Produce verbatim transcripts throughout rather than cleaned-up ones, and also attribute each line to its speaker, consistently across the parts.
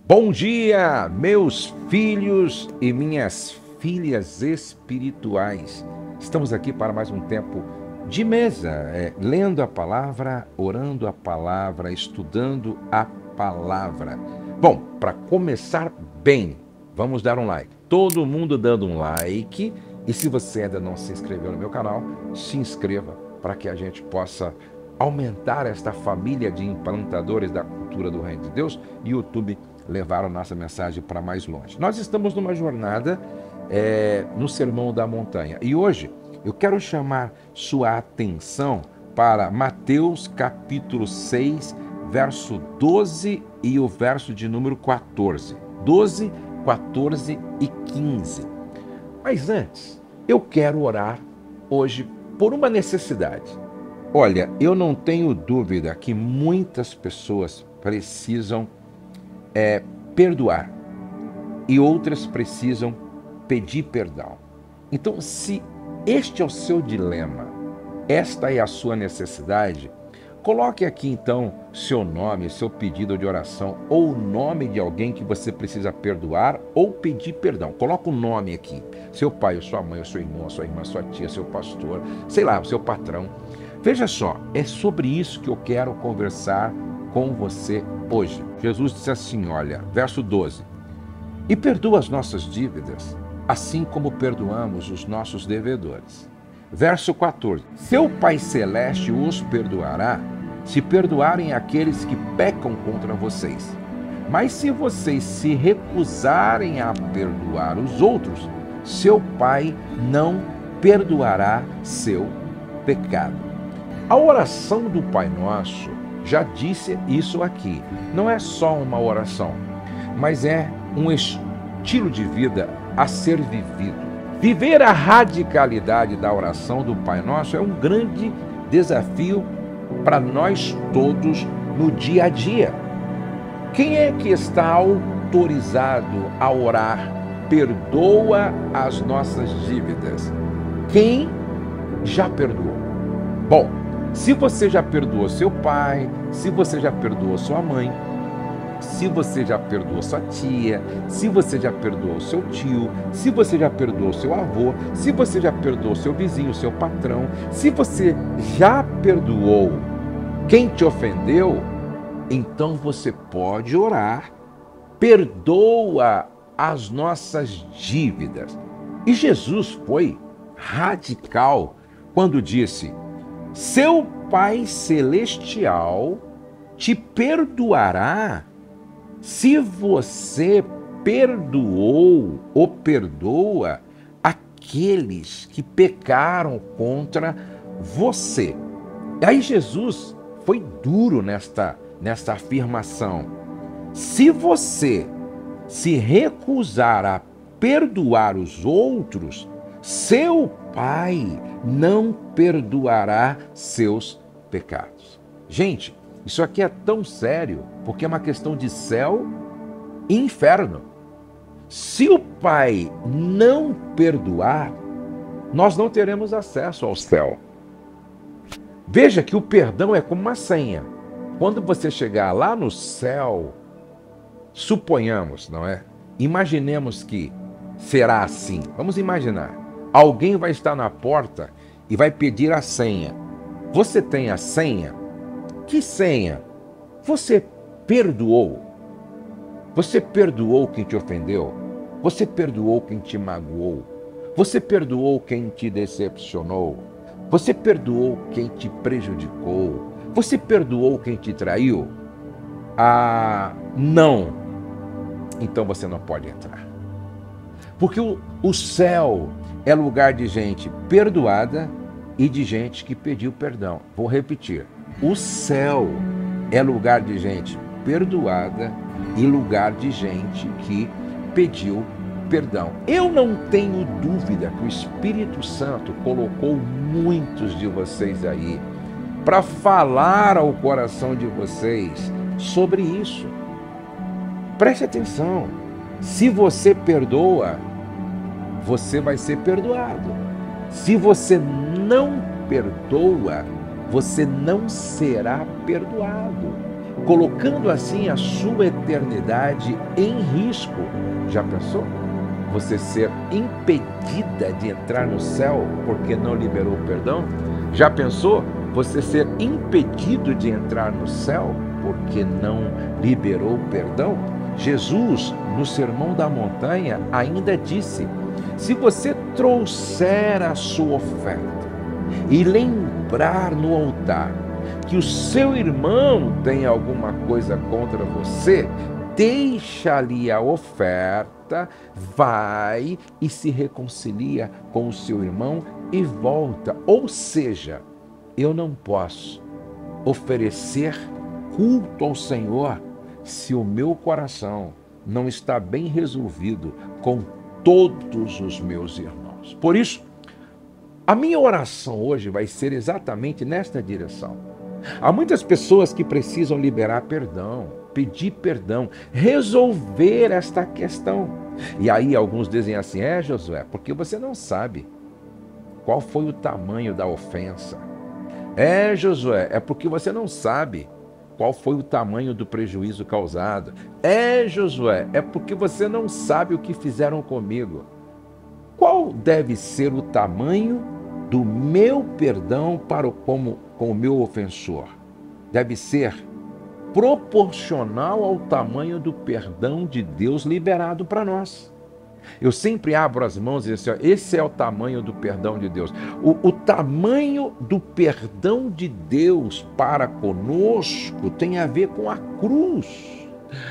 Speaker 1: Bom dia, meus filhos e minhas filhas espirituais. Estamos aqui para mais um tempo de mesa, é, lendo a palavra, orando a palavra, estudando a palavra. Bom, para começar bem, vamos dar um like. Todo mundo dando um like. E se você ainda não se inscreveu no meu canal, se inscreva para que a gente possa aumentar esta família de implantadores da cultura do Reino de Deus e o YouTube levar a nossa mensagem para mais longe. Nós estamos numa jornada é, no Sermão da Montanha. E hoje eu quero chamar sua atenção para Mateus capítulo seis, verso doze e o verso de número quatorze. doze, quatorze e quinze. Mas antes, eu quero orar hoje por uma necessidade. Olha, eu não tenho dúvida que muitas pessoas precisam é, perdoar e outras precisam pedir perdão. Então, se este é o seu dilema, esta é a sua necessidade, coloque aqui então seu nome, seu pedido de oração ou o nome de alguém que você precisa perdoar ou pedir perdão. Coloca o nome aqui, seu pai, ou sua mãe, ou seu irmão, sua irmã, sua tia, seu pastor, sei lá, o seu patrão. Veja só, é sobre isso que eu quero conversar com você hoje. Jesus disse assim, olha, verso doze, e perdoa as nossas dívidas, assim como perdoamos os nossos devedores. Verso quatorze, seu Pai Celeste os perdoará, se perdoarem aqueles que pecam contra vocês. Mas se vocês se recusarem a perdoar os outros, seu Pai não perdoará seu pecado. A oração do Pai Nosso já disse isso aqui. Não é só uma oração, mas é um estilo de vida a ser vivido. Viver a radicalidade da oração do Pai Nosso é um grande desafio para nós todos no dia a dia. Quem é que está autorizado a orar? Perdoa as nossas dívidas. Quem já perdoou? Bom, se você já perdoou seu pai, se você já perdoou sua mãe, se você já perdoou sua tia, se você já perdoou seu tio, se você já perdoou seu avô, se você já perdoou seu vizinho, seu patrão, se você já perdoou quem te ofendeu, então você pode orar, perdoa as nossas dívidas. E Jesus foi radical quando disse, seu Pai Celestial te perdoará se você perdoou ou perdoa aqueles que pecaram contra você. Aí Jesus foi duro nesta, nesta afirmação. Se você se recusar a perdoar os outros, seu Pai não perdoará seus pecados. Gente, isso aqui é tão sério, porque é uma questão de céu e inferno. Se o Pai não perdoar, nós não teremos acesso ao céu. Veja que o perdão é como uma senha. Quando você chegar lá no céu, suponhamos, não é? Imaginemos que será assim. Vamos imaginar. Alguém vai estar na porta e vai pedir a senha. Você tem a senha? Que senha? Você perdoou? Você perdoou quem te ofendeu? Você perdoou quem te magoou? Você perdoou quem te decepcionou? Você perdoou quem te prejudicou? Você perdoou quem te traiu? Ah, não. Então você não pode entrar. Porque o, o céu é lugar de gente perdoada e de gente que pediu perdão. Vou repetir. O céu é lugar de gente perdoada e lugar de gente que pediu perdão. Eu não tenho dúvida que o Espírito Santo colocou muitos de vocês aí para falar ao coração de vocês sobre isso. Preste atenção. Se você perdoa, você vai ser perdoado. Se você não perdoa, você não será perdoado. colocando assim a sua eternidade em risco. Já pensou? Você ser impedida de entrar no céu porque não liberou o perdão? Já pensou? Você ser impedido de entrar no céu porque não liberou o perdão? Jesus, no Sermão da Montanha, ainda disse: se você trouxer a sua oferta e lembrar no altar que o seu irmão tem alguma coisa contra você, deixa ali a oferta, vai e se reconcilia com o seu irmão e volta. Ou seja, eu não posso oferecer culto ao Senhor se o meu coração não está bem resolvido com todos os meus irmãos. Por isso, a minha oração hoje vai ser exatamente nesta direção. Há muitas pessoas que precisam liberar perdão, pedir perdão, resolver esta questão. E aí alguns dizem assim: é, Josué, porque você não sabe qual foi o tamanho da ofensa. É, Josué, é porque você não sabe qual foi o tamanho do prejuízo causado. É, Josué, é porque você não sabe o que fizeram comigo. Qual deve ser o tamanho do meu perdão para o, como, com o meu ofensor? Deve ser proporcional ao tamanho do perdão de Deus liberado para nós. Eu sempre abro as mãos e digo assim: ó, esse é o tamanho do perdão de Deus. O, o tamanho do perdão de Deus para conosco tem a ver com a cruz.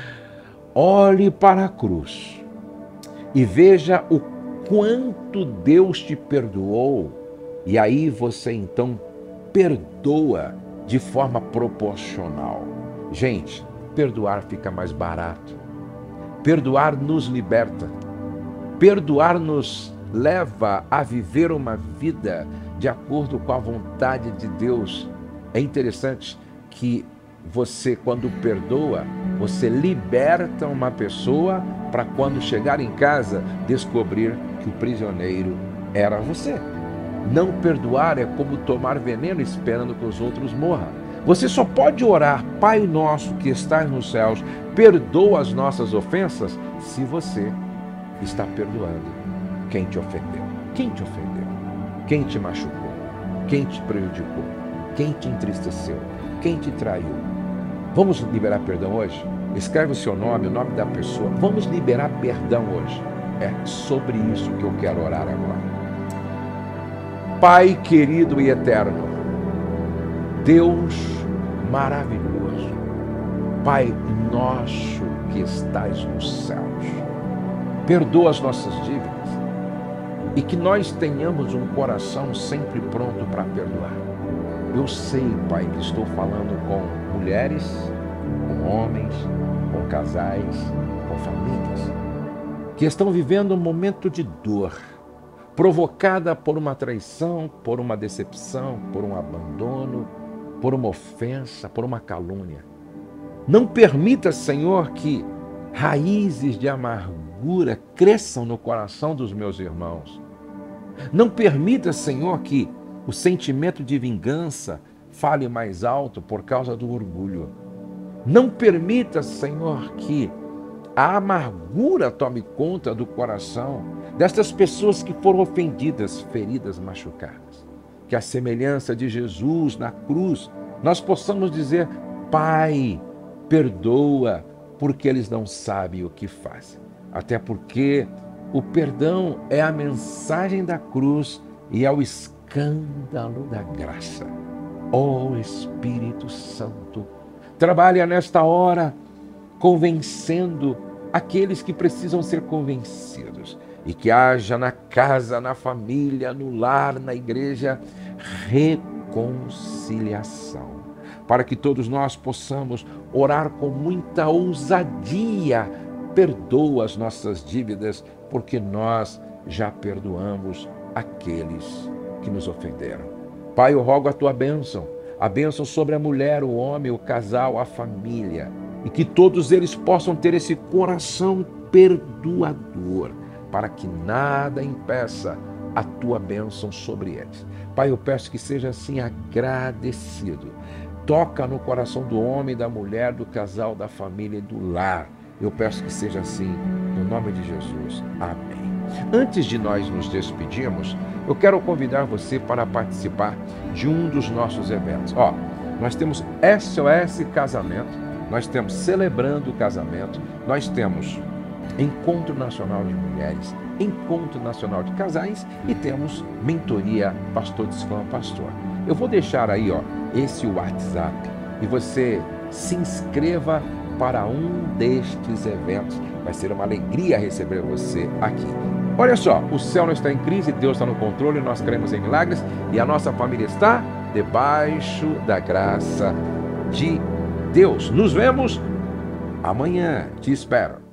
Speaker 1: Olhe para a cruz e veja o quanto Deus te perdoou, e aí você então perdoa de forma proporcional. Gente, perdoar fica mais barato. Perdoar nos liberta. Perdoar nos leva a viver uma vida de acordo com a vontade de Deus. É interessante que você, quando perdoa, você liberta uma pessoa para, quando chegar em casa, descobrir que o prisioneiro era você. Não perdoar é como tomar veneno esperando que os outros morram. Você só pode orar: Pai nosso que estás nos céus, perdoa as nossas ofensas, se você está perdoando quem te ofendeu. Quem te ofendeu? Quem te machucou? Quem te prejudicou? Quem te entristeceu? Quem te traiu? Vamos liberar perdão hoje? Escreve o seu nome, o nome da pessoa. Vamos liberar perdão hoje. É sobre isso que eu quero orar agora. Pai querido e eterno, Deus maravilhoso, Pai nosso que estás nos céus, perdoa as nossas dívidas e que nós tenhamos um coração sempre pronto para perdoar. Eu sei, Pai, que estou falando com mulheres, com homens, com casais, com famílias que estão vivendo um momento de dor, provocada por uma traição, por uma decepção, por um abandono, por uma ofensa, por uma calúnia. Não permita, Senhor, que raízes de amargura cresçam no coração dos meus irmãos. Não permita, Senhor, que o sentimento de vingança fale mais alto por causa do orgulho. Não permita, Senhor, que a amargura tome conta do coração destas pessoas que foram ofendidas, feridas, machucadas. Que a semelhança de Jesus na cruz, nós possamos dizer: Pai, perdoa, porque eles não sabem o que fazem. Até porque o perdão é a mensagem da cruz e é o escândalo da graça. Ó Espírito Santo, trabalha nesta hora convencendo aqueles que precisam ser convencidos, e que haja na casa, na família, no lar, na igreja, reconciliação, para que todos nós possamos orar com muita ousadia. Perdoa as nossas dívidas, porque nós já perdoamos aqueles que nos ofenderam. Pai, eu rogo a tua bênção, a bênção sobre a mulher, o homem, o casal, a família, e que todos eles possam ter esse coração perdoador, para que nada impeça a tua bênção sobre eles. Pai, eu peço que seja assim agradecido toca no coração do homem, da mulher, do casal, da família e do lar. Eu peço que seja assim, no nome de Jesus. Amém. Antes de nós nos despedirmos, eu quero convidar você para participar de um dos nossos eventos. Ó, nós temos S O S Casamento, nós temos Celebrando o Casamento, nós temos Encontro Nacional de Mulheres, Encontro Nacional de Casais e temos Mentoria Pastor Desfã Pastor. Eu vou deixar aí, ó, esse WhatsApp e você se inscreva para um destes eventos. Vai ser uma alegria receber você aqui. Olha só, o céu não está em crise, Deus está no controle, nós cremos em milagres e a nossa família está debaixo da graça de Deus. Nos vemos amanhã. Te espero.